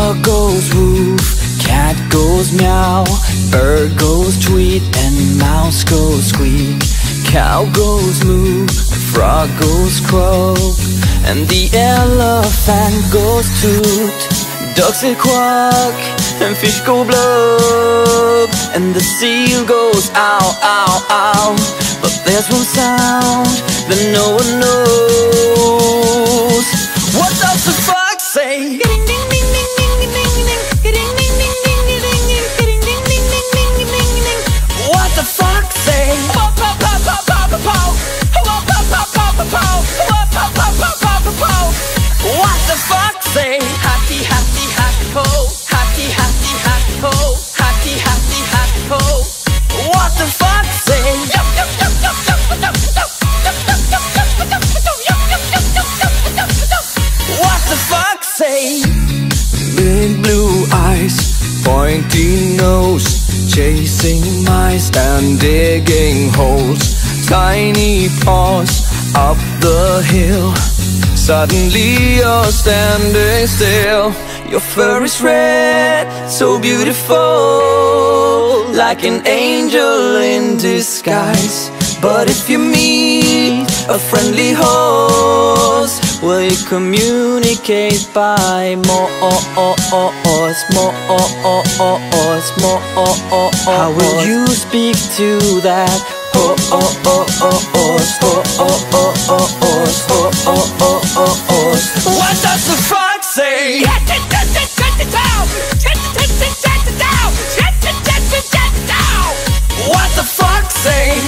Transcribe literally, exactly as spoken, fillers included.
Dog goes woof, cat goes meow, bird goes tweet, and mouse goes squeak. Cow goes moo, frog goes croak, and the elephant goes toot. Ducks say quack, and fish go blub, and the seal goes ow, ow, ow. But there's one sound that no one knows. What does the fox say? What the fox say? What the fox say? Happy, happy, happy ho. Happy, happy, happy ho. Happy, happy, happy ho. What the fox say? What the fox say? Big blue eyes, pointy nose, chasing mice and digging holes. Tiny paws up the hill. Suddenly you're standing still. Your fur is red, so beautiful, like an angel in disguise. But if you meet a friendly horse, will you communicate by more, more, more? How will you speak to that horse? What does the fox say? What the fox say?